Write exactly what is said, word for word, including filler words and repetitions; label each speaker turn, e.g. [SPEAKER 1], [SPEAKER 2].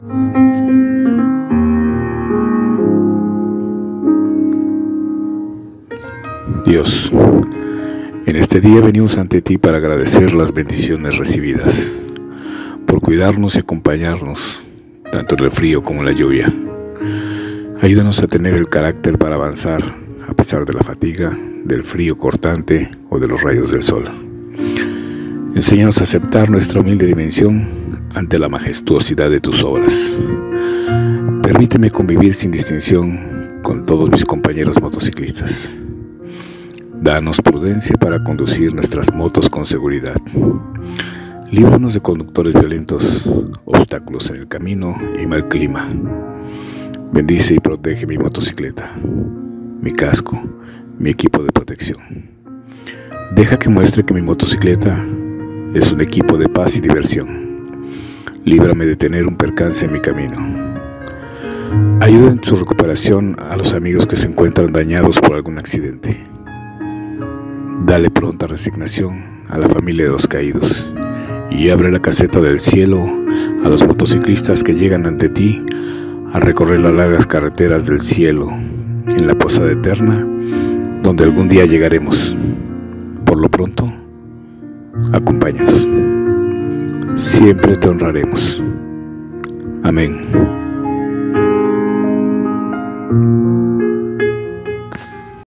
[SPEAKER 1] Dios, en este día venimos ante ti para agradecer las bendiciones recibidas, por cuidarnos y acompañarnos, tanto en el frío como en la lluvia. Ayúdanos a tener el carácter para avanzar, a pesar de la fatiga, del frío cortante o de los rayos del sol. Enséñanos a aceptar nuestra humilde dimensión ante la majestuosidad de tus obras. Permíteme convivir sin distinción con todos mis compañeros motociclistas. Danos prudencia para conducir nuestras motos con seguridad. Líbranos de conductores violentos, obstáculos en el camino y mal clima. Bendice y protege mi motocicleta, mi casco, mi equipo de protección. Deja que muestre que mi motocicleta es un equipo de paz y diversión. Líbrame de tener un percance en mi camino. Ayuda en su recuperación a los amigos que se encuentran dañados por algún accidente. Dale pronta resignación a la familia de los caídos y abre la caseta del cielo a los motociclistas que llegan ante ti a recorrer las largas carreteras del cielo en la posada eterna, donde algún día llegaremos. Por lo pronto, acompáñanos. Siempre te honraremos. Amén.